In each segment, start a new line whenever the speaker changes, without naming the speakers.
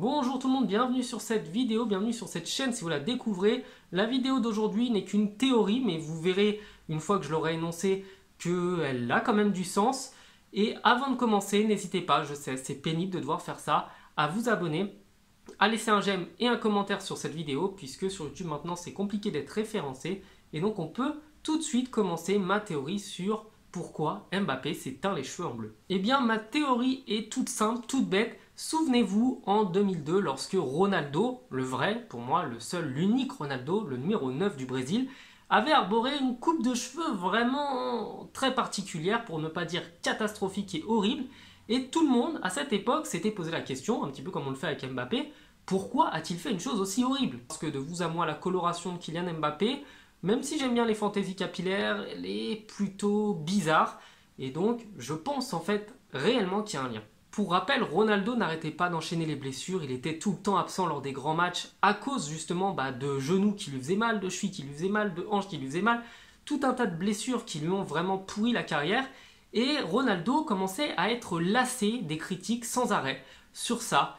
Bonjour tout le monde, bienvenue sur cette vidéo, bienvenue sur cette chaîne si vous la découvrez. La vidéo d'aujourd'hui n'est qu'une théorie, mais vous verrez une fois que je l'aurai énoncée qu'elle a quand même du sens. Et avant de commencer, n'hésitez pas, je sais, c'est pénible de devoir faire ça, à vous abonner, à laisser un j'aime et un commentaire sur cette vidéo, puisque sur YouTube maintenant c'est compliqué d'être référencé. Et donc on peut tout de suite commencer ma théorie sur pourquoi Mbappé s'est teint les cheveux en bleu. Eh bien ma théorie est toute simple, toute bête. Souvenez-vous en 2002 lorsque Ronaldo, le vrai, pour moi le seul, l'unique Ronaldo, le numéro 9 du Brésil, avait arboré une coupe de cheveux vraiment très particulière, pour ne pas dire catastrophique et horrible. Et tout le monde à cette époque s'était posé la question, un petit peu comme on le fait avec Mbappé, pourquoi a-t-il fait une chose aussi horrible? Parce que de vous à moi, la coloration de Kylian Mbappé, même si j'aime bien les fantaisies capillaires, elle est plutôt bizarre. Et donc, je pense en fait réellement qu'il y a un lien. Pour rappel, Ronaldo n'arrêtait pas d'enchaîner les blessures, il était tout le temps absent lors des grands matchs à cause justement de genoux qui lui faisaient mal, de chevilles qui lui faisaient mal, de hanches qui lui faisaient mal, tout un tas de blessures qui lui ont vraiment pourri la carrière. Et Ronaldo commençait à être lassé des critiques sans arrêt sur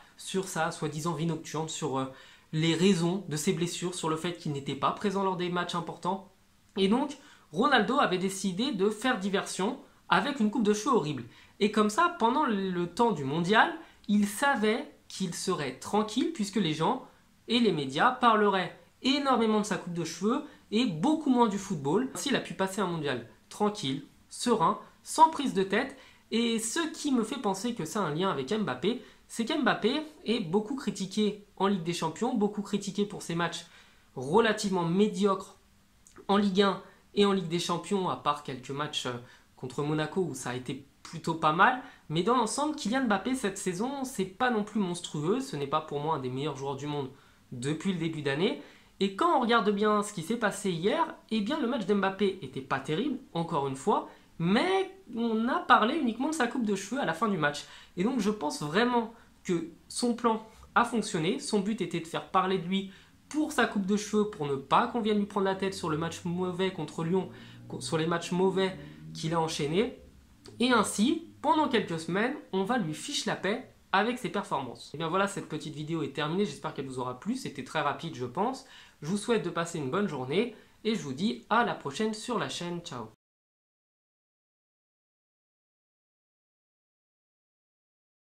sa soi-disant vie nocturne, sur les raisons de ses blessures, sur le fait qu'il n'était pas présent lors des matchs importants. Et donc, Ronaldo avait décidé de faire diversion avec une coupe de cheveux horrible. Et comme ça, pendant le temps du mondial, il savait qu'il serait tranquille puisque les gens et les médias parleraient énormément de sa coupe de cheveux et beaucoup moins du football. Ainsi, il a pu passer un mondial tranquille, serein, sans prise de tête. Et ce qui me fait penser que ça a un lien avec Mbappé, c'est qu'Mbappé est beaucoup critiqué en Ligue des Champions, beaucoup critiqué pour ses matchs relativement médiocres en Ligue 1 et en Ligue des Champions, à part quelques matchs contre Monaco où ça a été plutôt pas mal. Mais dans l'ensemble, Kylian Mbappé cette saison, c'est pas non plus monstrueux. Ce n'est pas pour moi un des meilleurs joueurs du monde depuis le début d'année. Et quand on regarde bien ce qui s'est passé hier, eh bien le match d'Mbappé était pas terrible, encore une fois, mais on a parlé uniquement de sa coupe de cheveux à la fin du match. Et donc je pense vraiment que son plan a fonctionné. Son but était de faire parler de lui pour sa coupe de cheveux, pour ne pas qu'on vienne lui prendre la tête sur le match mauvais contre Lyon, sur les matchs mauvais qu'il a enchaînés. Et ainsi, pendant quelques semaines, on va lui fiche la paix avec ses performances. Et bien voilà, cette petite vidéo est terminée, j'espère qu'elle vous aura plu, c'était très rapide je pense. Je vous souhaite de passer une bonne journée et je vous dis à la prochaine sur la chaîne, ciao.